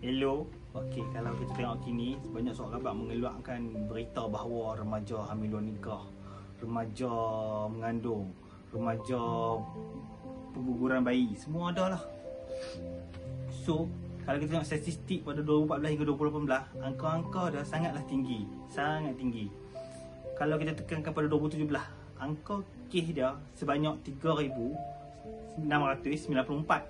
Hello. Okey, kalau kita tengok kini, banyak seorang khabar mengeluarkan berita bahawa remaja hamil luar nikah, remaja mengandung, remaja pengguguran bayi, semua ada lah. So, kalau kita tengok statistik pada 2014 hingga 2018, angka-angka dah sangatlah tinggi, sangat tinggi. Kalau kita tekankan pada 2017, angka kes dia sebanyak 3,694.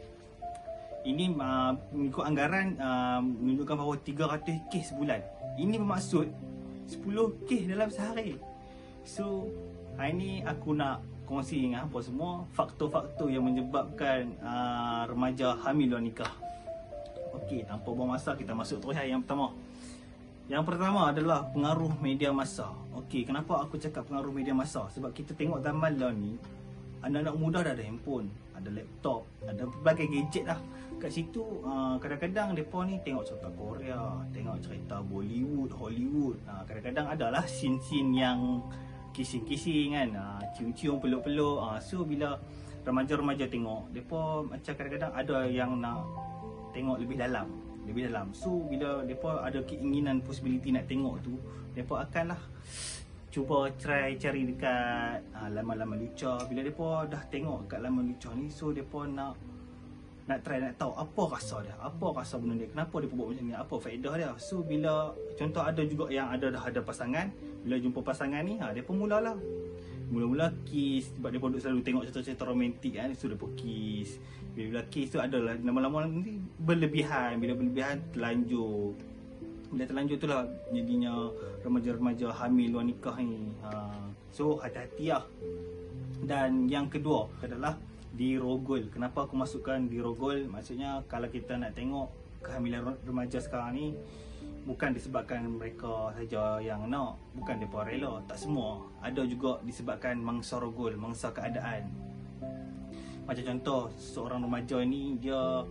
Ini mengikut anggaran menunjukkan bahawa 300 kes sebulan. Ini bermaksud 10 kes dalam sehari. So, hari ni aku nak kongsi dengan apa semua faktor-faktor yang menyebabkan remaja hamil luar nikah. Okey, tanpa buang masa kita masuk terus hari yang pertama. Yang pertama adalah pengaruh media massa. Okey, kenapa aku cakap pengaruh media massa? Sebab kita tengok zaman lah ni, anak-anak muda dah ada handphone, ada laptop, ada berbagai gadget lah. Kat situ kadang-kadang mereka ni tengok cerita Korea, tengok cerita Bollywood, Hollywood. Kadang-kadang adalah scene-scene yang kissing-kissing kan, cium-cium, peluk-peluk. So bila remaja-remaja tengok, mereka macam kadang-kadang ada yang nak tengok lebih dalam. So bila mereka ada keinginan, possibility nak tengok tu, mereka akanlah cuba try cari dekat laman-laman lucah. Bila mereka dah tengok kat laman lucah ni, so mereka nak try, nak tahu apa rasa dia, apa rasa benda dia, kenapa dia buat macam ni, apa faedah dia. So bila contoh ada juga yang dah ada pasangan, bila jumpa pasangan ni, mereka mula kiss. Sebab mereka duduk selalu tengok cerita-cerita romantik kan, so mereka kiss. Bila kiss tu adalah lama-lama nanti berlebihan. Bila berlebihan terlanjur. Bila terlanjur tu lah jadinya remaja-remaja hamil luar nikah ni. So hati-hati lah. Dan yang kedua adalah dirogol. Kenapa aku masukkan dirogol? Maksudnya kalau kita nak tengok kehamilan remaja sekarang ni, bukan disebabkan mereka saja yang nak, bukan mereka rela, tak semua. Ada juga disebabkan mangsa rogol, mangsa keadaan. Macam contoh, seorang remaja ni dia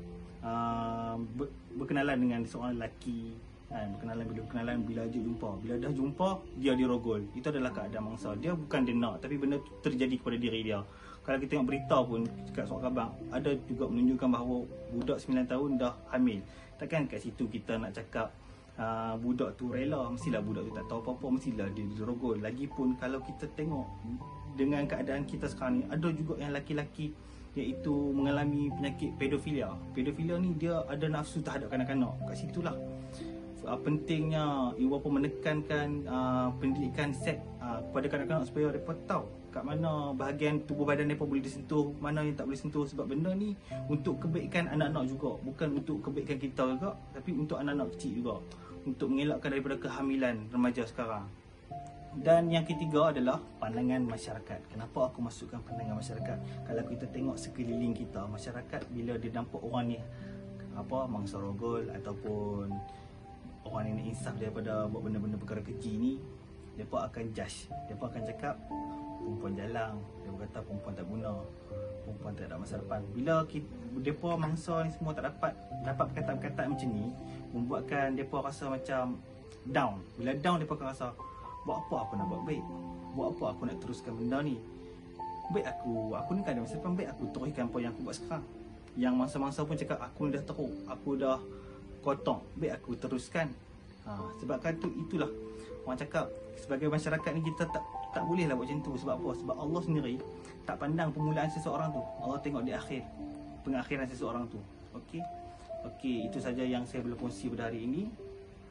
berkenalan dengan seorang lelaki kan, bila jumpa, bila dah jumpa dia dirogol. Itu adalah keadaan mangsa. Dia bukan dia nak, tapi benda tu terjadi kepada diri dia. Kalau kita tengok berita pun kat surat khabar, ada juga menunjukkan bahawa budak 9 tahun dah hamil. Takkan kat situ kita nak cakap budak tu rela, mestilah budak tu tak tahu apa-apa, mestilah dia dirogol. Lagipun kalau kita tengok dengan keadaan kita sekarang ni, ada juga yang laki-laki iaitu mengalami penyakit pedofilia. Pedofilia ni dia ada nafsu terhadap kanak-kanak. Kat situlah pentingnya ibu bapa menekankan pendidikan seks kepada kanak-kanak supaya mereka tahu kat mana bahagian tubuh badan mereka boleh disentuh, mana yang tak boleh sentuh. Sebab benda ni untuk kebaikan anak-anak juga, bukan untuk kebaikan kita juga, tapi untuk anak-anak kecil juga, untuk mengelakkan daripada kehamilan remaja sekarang. Dan yang ketiga adalah pandangan masyarakat. Kenapa aku masukkan pandangan masyarakat? Kalau kita tengok sekeliling kita, masyarakat bila dia nampak orang ni mangsa rogol ataupun orang yang nak insaf daripada buat benda-benda perkara keji ni, mereka akan judge. Mereka akan cakap perempuan jalang, dia kata perempuan tak guna, perempuan tak ada masa depan. Bila mereka mangsa ni semua tak dapat perkataan-perkataan macam ni, membuatkan mereka rasa macam down. Bila down, mereka akan rasa, buat apa aku nak buat baik, buat apa aku nak teruskan benda ni, baik aku ni kan ada masa depan, baik aku teruskan apa yang aku buat sekarang. Yang mangsa-mangsa pun cakap, aku dah teruk, aku dah kotor, baik aku teruskan. Sebabkan tu, itulah orang cakap sebagai masyarakat ni kita tak boleh lah buat macam tu. Sebab apa? Sebab Allah sendiri tak pandang permulaan seseorang tu, Allah tengok di akhir, pengakhiran seseorang tu. Okey, itu saja yang saya boleh kongsi pada hari ini.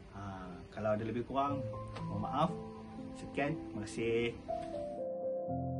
Kalau ada lebih kurang, mohon maaf. Sekian, terima kasih.